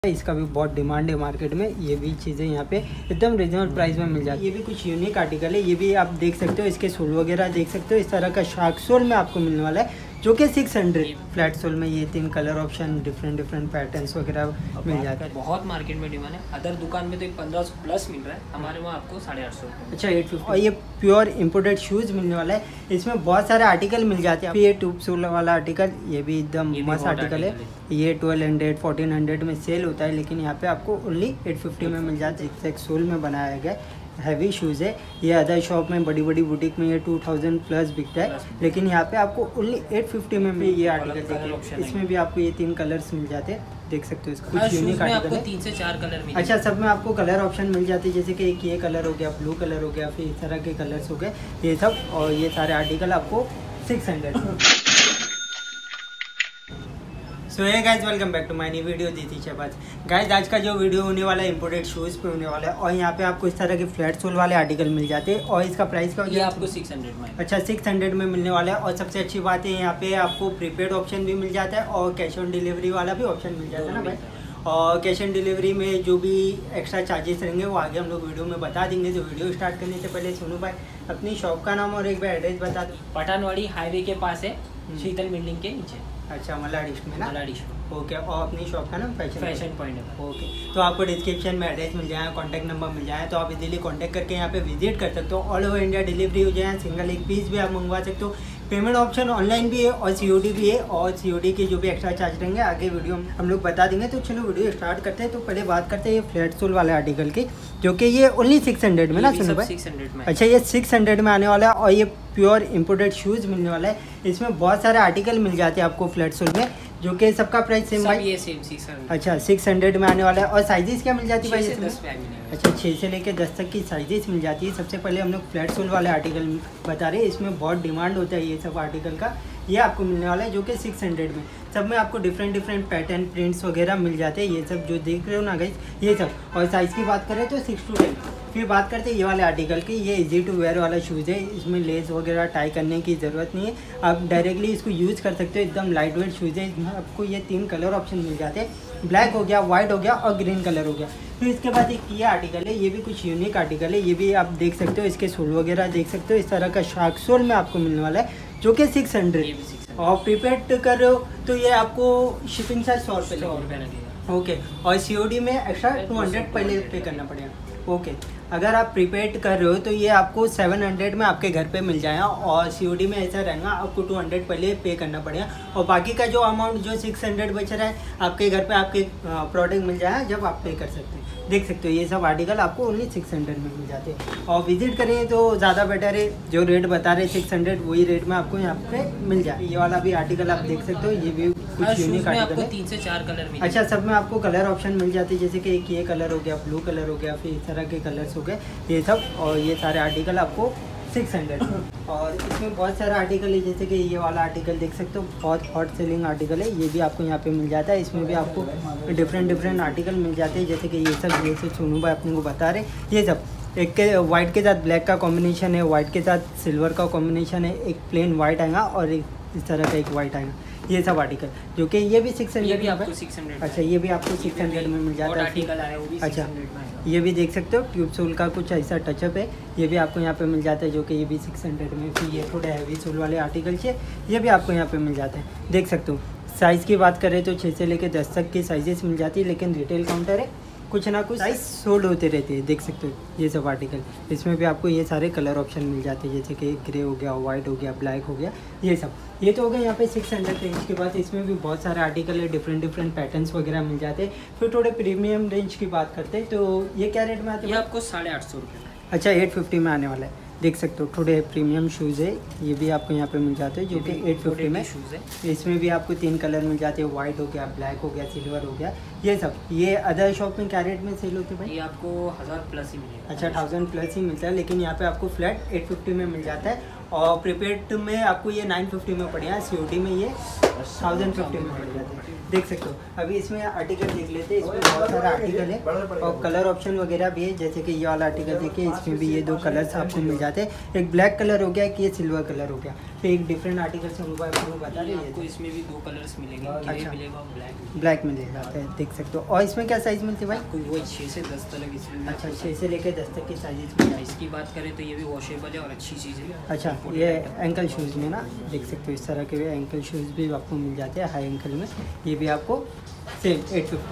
इसका भी बहुत डिमांड है मार्केट में। ये भी चीज़ें यहाँ पे एकदम रिजनेबल प्राइस में मिल जाती है। ये भी कुछ यूनिक आर्टिकल है, ये भी आप देख सकते हो। इसके सोल वगैरह देख सकते हो। इस तरह का शार्क सोल में आपको मिलने वाला है जो कि 600 फ्लैट सोल में। ये 3 कलर ऑप्शन डिफरेंट पैटर्न्स वगैरह मिल जाता है। बहुत मार्केट में डिमांड है। अदर दुकान में तो 1500 प्लस मिल रहा है, हमारे वहाँ आपको 850। अच्छा 850। और ये प्योर इंपोर्टेड शूज़ मिलने वाला है। इसमें बहुत सारे आर्टिकल मिल जाते हैं। ये ट्यूब सोल वाला आर्टिकल, ये भी एकदम मस्त आर्टिकल है। ये 1200 1400 में सेल होता है, लेकिन यहाँ पे आपको ओनली 850 में मिल जाता है। जिक्सैक सोल में बनाया गया हैवी शूज़ है। ये अदर शॉप में बड़ी बुटीक में ये 2000 प्लस बिकता है, लेकिन यहाँ पे आपको ओनली 850 में मिल। ये आर्टिकल देखिए, इसमें भी आपको ये 3 कलर्स मिल जाते हैं। देख सकते हो इसका कुछ यूनिक आर्टिकल है। 3 से 4 कलर मिल। अच्छा, सब में आपको कलर ऑप्शन मिल जाते हैं, जैसे कि एक ये कलर हो गया, ब्लू कलर हो गया, फिर इस तरह के कलर्स हो गए ये सब। और ये सारे आर्टिकल आपको 600। So hey guys, welcome back to my new video दीदी शहबाज। गाइज, आज का जो वीडियो होने वाला है इंपोर्टेड शूज़ पे होने वाला है। और यहाँ पे आपको इस तरह के फ्लैट सोल वाले आर्टिकल मिल जाते हैं। और इसका प्राइस का ये आपको 600 में। अच्छा 600 में मिलने वाला है। और सबसे अच्छी बात है, यहाँ पे आपको प्रीपेड ऑप्शन भी मिल जाता है और कैश ऑन डिलीवरी वाला भी ऑप्शन मिल जाता है ना भाई। और कैश ऑन डिलीवरी में जो भी एक्स्ट्रा चार्जेस रहेंगे वो आगे हम लोग वीडियो में बता देंगे। तो वीडियो स्टार्ट करने से पहले सोनू भाई अपनी शॉप का नाम और एक बार एड्रेस बता दो। पठानवाड़ी हाईवे के पास है, शीतल बिल्डिंग के नीचे। अच्छा, मलाडिश में ना। मलाडिश। ओके। और अपनी शॉप का नाम फैशन पॉइंट है। ओके। तो आपको डिस्क्रिप्शन में एड्रेस मिल जाए, कॉन्टैक्ट नंबर मिल जाए, तो आप इजीली कॉन्टैक्ट करके यहाँ पे विजिट कर सकते हो। ऑल ओवर इंडिया डिलीवरी हो जाए, सिंगल एक पीस भी आप मंगवा सकते हो। पेमेंट ऑप्शन ऑनलाइन भी है और COD भी है। और COD के जो भी एक्स्ट्रा चार्ज रहेंगे आगे वीडियो हम लोग बता देंगे। तो चलो वीडियो स्टार्ट करते हैं। तो पहले बात करते हैं ये फ्लैट सोल वाले आर्टिकल की, जो कि ये ओनली 600 में ना सुनो भाई। 600 में। अच्छा, ये 600 में आने वाला है। और ये प्योर इंपोर्टेड शूज़ मिलने वाला है। इसमें बहुत सारे आर्टिकल मिल जाते हैं आपको फ्लैट सोल में, जो कि सबका प्राइस सेम भाई। ये सेम 600। अच्छा 600 में आने वाला है। और साइजेस क्या मिल जाती है भाई इसमें? 10 बैग मिलेगा। अच्छा 6 से लेकर 10 तक की साइजेस मिल जाती है। सबसे पहले हम लोग फ्लैट सोल वाले आर्टिकल बता रहे हैं। इसमें बहुत डिमांड होता है ये सब आर्टिकल का। ये आपको मिलने वाला है जो कि 600 में। सब में आपको डिफरेंट पैटर्न प्रिंट्स वगैरह मिल जाते हैं। ये सब जो देख रहे हो ना गाइस, ये सब। और साइज़ की बात करें तो 6 to 10। फिर बात करते हैं ये वाले आर्टिकल की। ये इजी टू वेयर वाला शूज़ है। इसमें लेस वगैरह टाई करने की ज़रूरत नहीं है, आप डायरेक्टली इसको यूज़ कर सकते हो। एकदम लाइट वेट शूज़ है। इसमें आपको ये 3 कलर ऑप्शन मिल जाते हैं, ब्लैक हो गया, वाइट हो गया और ग्रीन कलर हो गया। फिर इसके बाद एक ये आर्टिकल है, ये भी कुछ यूनिक आर्टिकल है। ये भी आप देख सकते हो। इसके सोल वगैरह देख सकते हो। इस तरह का शार्क सोल में आपको मिलने वाला है जो कि 600। और प्रीपेड कर रहे हो तो ये आपको शिपिंग चार्ज 100 रुपये लगेगा। ओके। और COD में एक्स्ट्रा 200 पहले पे करना पड़ेगा। ओके। अगर आप प्रीपेड कर रहे हो तो ये आपको 700 में आपके घर पे मिल जाएगा। और COD में ऐसा रहेगा, आपको 200 पहले पे करना पड़ेगा। और बाकी का जो अमाउंट जो 600 बच रहा है आपके घर पे आपके प्रोडक्ट मिल जाएगा जब आप पे कर सकते हैं। देख सकते हो ये सब आर्टिकल आपको ओनली 600 में मिल जाते हैं। और विजिट करें तो ज़्यादा बेटर है। जो रेट बता रहे 600 वही रेट में आपको यहाँ पे मिल जाए। ये वाला भी आर्टिकल आप देख सकते हो। ये भी कुछ यूनिक आर्टिकल है। 3 से 4 कलर मिल। अच्छा, सब में आपको कलर ऑप्शन मिल जाते हैं, जैसे कि एक ये कलर हो गया, ब्लू कलर हो गया, फिर इस तरह के कलर्स हो गए ये सब। और ये सारे आर्टिकल आपको 600। और इसमें बहुत सारे आर्टिकल है, जैसे कि ये वाला आर्टिकल देख सकते हो, बहुत हॉट सेलिंग आर्टिकल है। ये भी आपको यहाँ पे मिल जाता है। इसमें भी आपको डिफरेंट आर्टिकल मिल जाते हैं, जैसे कि ये सब सोनू भाई अपने को बता रहे। ये सब एक के वाइट के साथ ब्लैक का कॉम्बिनेशन है, वाइट के साथ सिल्वर का कॉम्बिनेशन है, एक प्लेन वाइट आएगा और एक इस तरह का एक वाइट आएगा। ये सब आर्टिकल जो कि ये भी 600 भी आपको 600। अच्छा, ये भी आपको 600 में मिल जाता है। अच्छा, ये भी देख सकते हो ट्यूब सोल का कुछ ऐसा टचअप है। ये भी आपको यहाँ पे मिल जाता है जो कि ये भी 600 में। फिर ये थोड़े हैवी सोल वाले आर्टिकल है, ये भी आपको यहाँ पे मिल जाता है। देख सकते हो। साइज़ की बात करें तो 6 से लेकर 10 तक की साइजेस मिल जाती है, लेकिन रिटेल काउंटर है, कुछ ना कुछ साइज सोल्ड होते रहते हैं। देख सकते हो ये सब आर्टिकल। इसमें भी आपको ये सारे कलर ऑप्शन मिल जाते हैं, जैसे कि ग्रे हो गया, वाइट हो गया, ब्लैक हो गया, ये सब। ये तो हो गया यहाँ पे 600 रेंज के बाद। इसमें भी बहुत सारे आर्टिकल है, डिफरेंट पैटर्न्स वगैरह मिल जाते हैं। फिर थोड़े प्रीमियम रेंज की बात करते हैं तो ये क्या रेट में आते हैं? ये आपको 850 रुपये। अच्छा 850 में आने वाला है। देख सकते हो थोड़े प्रीमियम शूज़ है। ये भी आपको यहाँ पे मिल जाते हैं जो कि 850 में शूज़ है। इसमें भी आपको 3 कलर मिल जाते हैं, वाइट हो गया, ब्लैक हो गया, सिल्वर हो गया, ये सब। ये अदर शॉप में क्या रेट में सेल होते हैं भाई? ये आपको 1000 प्लस ही मिलेगा। अच्छा 1000 प्लस ही मिलता है, लेकिन यहाँ पे आपको फ्लैट 850 में मिल जाता है। और प्रीपेड में आपको ये 950 में पड़ेगा, COD में ये 1050 में पड़ जाता है। देख सकते हो। अभी इसमें आर्टिकल देख लेते हैं। इसमें बहुत सारा आर्टिकल है और कलर ऑप्शन वगैरह भी है, जैसे कि ये वाला आर्टिकल देखिए, इसमें भी ये 2 कलर्स आपको मिल जाते हैं। एक ब्लैक कलर हो गया, एक ये सिल्वर कलर हो गया। फिर एक डिफरेंट आर्टिकल से उनको बता रहे आपको हैं। इसमें भी 2 कलर्स मिलेंगे, अच्छा। ग्रे मिलेगा, ब्लैक। ब्लैक में ले जाते हैं, देख सकते हो। और इसमें क्या साइज़ मिलती है भाई? आपको वो 6 से 10 तक इसमें। अच्छा, 6 से लेकर 10 तक की साइज़ में। इसकी बात करें तो ये भी वॉशेबल है और अच्छी चीज़ है। अच्छा, ये एंकल शूज़ में ना देख सकते हो, इस तरह के भी एंकल शूज़ भी आपको मिल जाते हैं हाई एंकल में। ये भी आपको सेम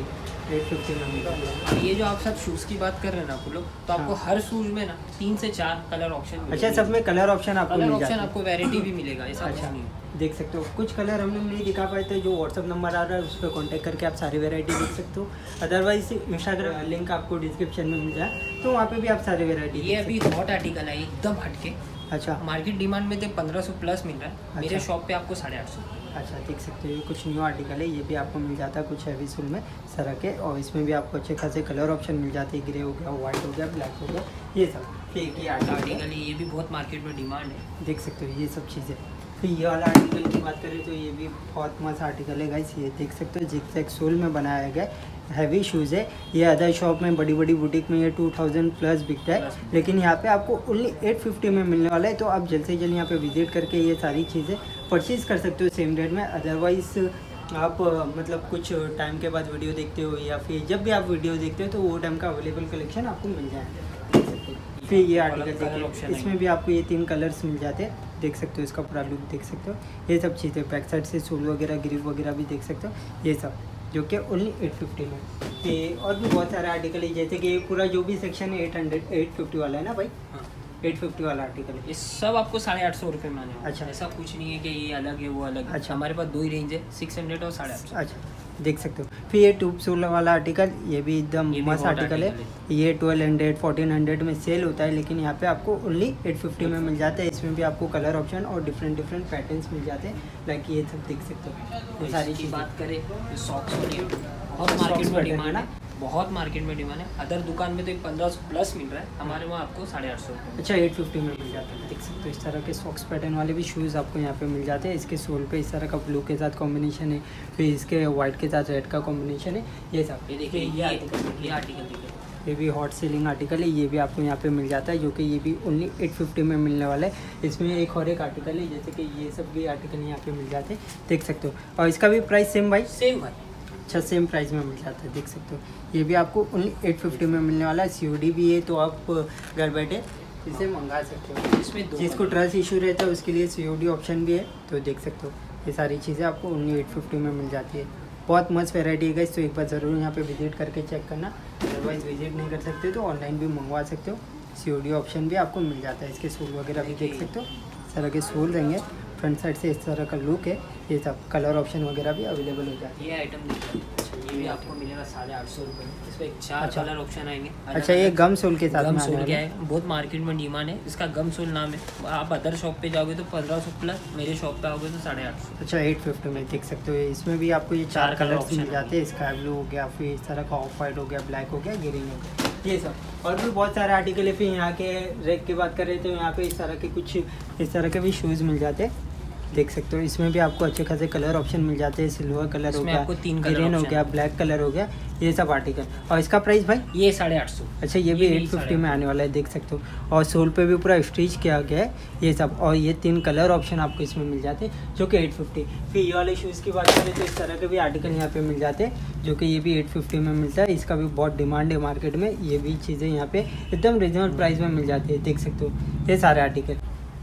850 में मिल जाता है। और ये जो आप सब शूज़ की बात कर रहे हैं ना आप लोग, तो आपको हाँ। हर शूज़ में ना 3 से 4 कलर ऑप्शन। अच्छा, सब में कलर ऑप्शन आपको कलर मिल ऑप्शन जाता है। आपको वैरायटी भी मिलेगा, ऐसा कुछ अच्छा, नहीं है। देख सकते हो कुछ कलर हम लोग नहीं दिखा पाए थे, जो व्हाट्सअप नंबर आ रहा है उस पर कॉन्टैक्ट करके आप सारी वैरायटी देख सकते हो। अदरवाइज इंस्टाग्राम लिंक आपको डिस्क्रिप्शन में मिल जाए, तो वहाँ पे भी आप सारी वैरायटी ये अभी हॉट आर्टिकल है, एकदम हटके। अच्छा मार्केट डिमांड में तो 1500 प्लस मिल रहा है, मेरे अच्छा। शॉप पे आपको 850। अच्छा, देख सकते हो ये कुछ न्यू आर्टिकल है, ये भी आपको मिल जाता है कुछ हैवी सोल में तरह के। और इसमें भी आपको अच्छे खासे कलर ऑप्शन मिल जाते हैं, ग्रे हो गया, वाइट हो गया, ब्लैक हो गया, ये सब। फिर एक ही आर्टिकल आर्टिकल है, ये भी बहुत मार्केट में डिमांड है। देख सकते हो ये सब चीज़ें। फिर ये वाला आर्टिकल की बात करें तो ये भी बहुत मस्त आर्टिकल है गाइस, ये देख सकते हो जिग-जैग सोल में बनाया गया हैवी शूज़ है। ये अदर शॉप में बड़ी बड़ी बुटीक में ये 2000 प्लस बिकता है, लेकिन यहाँ पे आपको ओनली 850 में मिलने वाला है। तो आप जल्द से जल्द यहाँ पे विजिट करके ये सारी चीज़ें परचेज़ कर सकते हो सेम रेट में। अदरवाइज़ आप मतलब कुछ टाइम के बाद वीडियो देखते हो या फिर जब भी आप वीडियो देखते हो तो वो टाइम का अवेलेबल कलेक्शन आपको मिल जाएगा। फिर ये आर्टिकल देखिए, इसमें भी आपको ये 3 कलर्स मिल जाते हैं, देख सकते हो इसका पूरा लुक देख सकते हो। ये सब चीज़ें बैक साइड से सोल वगैरह ग्रिप वगैरह भी देख सकते हो, ये सब जो कि ओनली 850 में। ये और भी बहुत सारे आर्टिकल है, जैसे कि ये पूरा जो भी सेक्शन है 850 वाला है ना भाई। हाँ। 850 वाला आर्टिकल है। ये सब आपको 850 रुपये में आने वाला है। अच्छा। ऐसा कुछ नहीं है कि ये अलग है वो अलग है। अच्छा। हमारे पास 2 ही रेंज है, 600 और 850। अच्छा, देख सकते हो। फिर ये ट्यूब सोल वाला आर्टिकल, ये भी एकदम ये भी मस्त hot आर्टिकल है। आर्टिकल ये 1200 1400 में सेल होता है, लेकिन यहाँ पे आपको ओनली 850 में मिल जाता है। इसमें भी आपको कलर ऑप्शन और डिफरेंट पैटर्न्स मिल जाते हैं, लाइक ये सब देख सकते हो। ये सारी की चीज़ बात करें तो सॉक्स बहुत Socks मार्केट में pattern डिमांड है है, बहुत मार्केट में डिमांड है। अदर दुकान में तो 1500 प्लस मिल रहा है, हमारे वहाँ आपको 850 रुपये। अच्छा, 850 में मिल जाता है, देख सकते हो। इस तरह के सॉक्स पैटर्न वाले भी शूज़ आपको यहाँ पे मिल जाते हैं। इसके सोल पे इस तरह का ब्लू के साथ कॉम्बिनेशन है, फिर इसके वाइट के साथ रेड का कॉम्बिनेशन है, ये सब। ये देखिए, ये आर्टिकल देखिए, ये भी हॉट सेलिंग आर्टिकल है, ये भी आपको यहाँ पे मिल जाता है, जो कि ये भी ओनली 850 में मिलने वाला है। इसमें एक और एक आर्टिकल है, जैसे कि ये सब भी आर्टिकल यहाँ पे मिल जाते हैं, देख सकते हो। और इसका भी प्राइस सेम भाई? सेम भाई। अच्छा, सेम प्राइस में मिल जाता है, देख सकते हो। ये भी आपको ओनली 850 में मिलने वाला है। COD भी है, तो आप घर बैठे इसे मंगा सकते हो। इसमें जिसको ट्रस्ट इशू रहता है उसके लिए COD ऑप्शन भी है, तो देख सकते हो। ये सारी चीज़ें आपको ओनली 850 में मिल जाती है। बहुत मस्त वैरायटी है गाइस, तो एक बार ज़रूर यहाँ पे विजिट करके चेक करना। अदरवाइज़ विजिट नहीं कर सकते तो ऑनलाइन भी मंगवा सकते हो। COD ऑप्शन भी आपको मिल जाता है। इसके सोल वगैरह भी देख सकते हो, इस तरह के सोल रहेंगे। फ्रंट साइड से इस तरह का लुक है, ये सब कलर ऑप्शन वगैरह भी अवेलेबल हो जाता है। ये आइटम देखिए, ये भी आपको मिलेगा 850 रुपये में। इसमें 4 अच्छा। कलर ऑप्शन आएंगे। अच्छा, ये गम सोल के साथ गम में आने सोल वाला क्या है। है, बहुत मार्केट में डिमांड है इसका, गम सोल नाम है। आप अदर शॉप पे जाओगे तो 1500 प्लस, मेरे शॉप पे आओगे तो 850। अच्छा, 850 में देख सकते हो। इसमें भी आपको ये 4 कलर कलर्स option मिल जाते हैं, स्काई ब्लू हो गया, फिर इस तरह का ऑफ वाइट हो गया, ब्लैक हो गया, ग्रीन हो गया, ये सब। और भी बहुत सारे आर्टिकल है। फिर यहाँ के रैक की बात करें तो यहाँ पे इस तरह के कुछ इस तरह के भी शूज़ मिल जाते हैं, देख सकते हो। इसमें भी आपको अच्छे खासे कलर ऑप्शन मिल जाते हैं। सिल्वर कलर हो इसमें गया, आपको 3 कलर ग्रीन हो option गया, ब्लैक कलर हो गया, ये सब आर्टिकल। और इसका प्राइस भाई? ये 850। अच्छा, ये भी 850 में आने वाला है, देख सकते हो। और सोल पे भी पूरा स्टिच किया गया है, ये सब। और ये 3 कलर ऑप्शन आपको इसमें मिल जाते हैं, जो कि 850। फिर ये वाले शूज़ की बात करें तो इस तरह के भी आर्टिकल यहाँ पे मिल जाते हैं, जो कि ये भी 850 में मिलता है। इसका भी बहुत डिमांड है मार्केट में, ये भी चीज़ें यहाँ पे एकदम रिजनेबल प्राइस में मिल जाती है, देख सकते हो। ये सारे आर्टिकल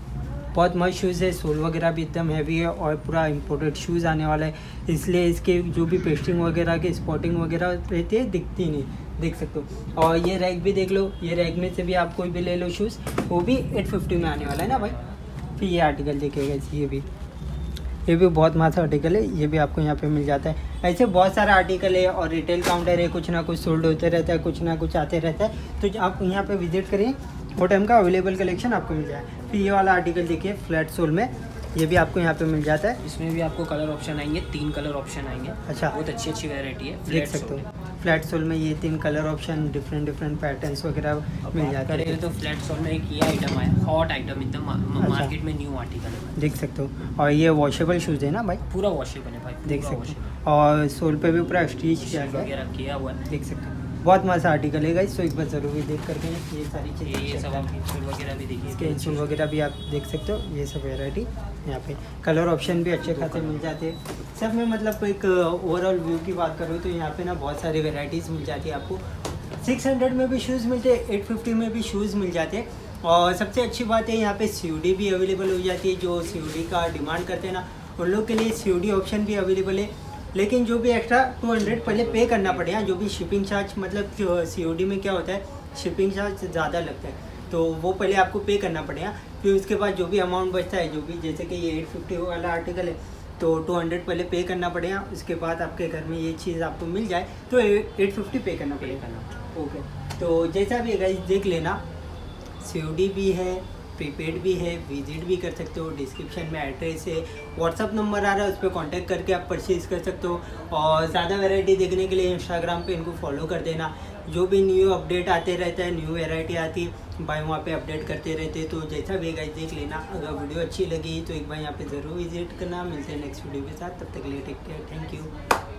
बहुत मस्त शूज़ है, सोल वगैरह भी एकदम हैवी है और पूरा इम्पोर्टेड शूज़ आने वाला है, इसलिए इसके जो भी पेस्टिंग वगैरह की स्पॉटिंग वगैरह रहती है दिखती नहीं, देख सकते हो। और ये रैक भी देख लो, ये रैक में से भी आप कोई भी ले लो शूज़, वो भी 850 में आने वाला है ना भाई। फिर ये आर्टिकल देखिएगा, ये भी बहुत मस्त आर्टिकल है, ये भी आपको यहाँ पे मिल जाता है। ऐसे बहुत सारा आर्टिकल है और रिटेल काउंटर है, कुछ ना कुछ सोल्ड होते रहता है, कुछ ना कुछ आते रहता है, तो आप यहाँ पे विजिट करिए, वो टाइम का अवेलेबल कलेक्शन आपको मिल जाए। फिर ये वाला आर्टिकल देखिए फ्लैट सोल में, ये भी आपको यहाँ पे मिल जाता है। इसमें भी आपको कलर ऑप्शन आएंगे, 3 कलर ऑप्शन आएंगे। अच्छा, बहुत अच्छी वैरायटी है, देख सकते हो। फ्लैट सोल में ये 3 कलर ऑप्शन, डिफरेंट पैटर्न्स वगैरह मिल जाते हैं। करें तो फ्लैट सोल में एक ये आइटम आया, हॉट आइटम, एकदम मार्केट में न्यू आर्टिकल है, देख सकते हो। और ये वॉशेबल शूज़ है ना भाई, पूरा वॉशेबल है भाई, देख सकते हो। और सोल पे भी पूरा स्टिच किया गया है, वगैरह किया हुआ है, देख सकते हो। बहुत मस्त आर्टिकल है गाइस, तो एक बार ज़रूर देख करके ये सारी चीज़ें ये सब आप इंसोल वगैरह भी देखिए, इसके इंसोल वगैरह भी आप देख सकते हो। ये सब वेराइटी यहाँ पे कलर ऑप्शन भी अच्छे खासे मिल जाते हैं सब में। मतलब एक ओवरऑल व्यू की बात करूँ तो यहाँ पे ना बहुत सारी वेराइटीज़ मिल जाती है आपको। 600 में भी शूज़ मिलते हैं, 850 में भी शूज़ मिल जाते हैं। और सबसे अच्छी बात है यहाँ पे COD भी अवेलेबल हो जाती है। जो COD का डिमांड करते हैं ना उन लोग के लिए COD ऑप्शन भी अवेलेबल है, लेकिन जो भी एक्स्ट्रा 200 पहले पे करना पड़ेगा। जो भी शिपिंग चार्ज, मतलब COD में क्या होता है शिपिंग चार्ज ज़्यादा लगता है, तो वो पहले आपको पे करना पड़ेगा। फिर उसके बाद जो भी अमाउंट बचता है, जो भी जैसे कि ये 850 वाला आर्टिकल है तो 200 पहले पे करना पड़ेगा। उसके बाद आपके घर में ये चीज़ आपको मिल जाए तो 850 पे करना पड़ेगा। ओके, तो जैसा भी गाइस देख लेना, COD भी है, प्रीपेड भी है, विजिट भी कर सकते हो। डिस्क्रिप्शन में एड्रेस है, व्हाट्सअप नंबर आ रहा है, उस पर कॉन्टैक्ट करके आप परचेज़ कर सकते हो। और ज़्यादा वैरायटी देखने के लिए इंस्टाग्राम पे इनको फॉलो कर देना। जो भी न्यू अपडेट आते रहता है, न्यू वैरायटी आती भाई वहाँ पे अपडेट करते रहते हैं। तो जैसा भी गाइस देख लेना। अगर वीडियो अच्छी लगी तो एक बार यहाँ पे ज़रूर विजिट करना। मिलते हैं नेक्स्ट वीडियो के साथ, तब तक के लिए टेक केयर, थैंक यू।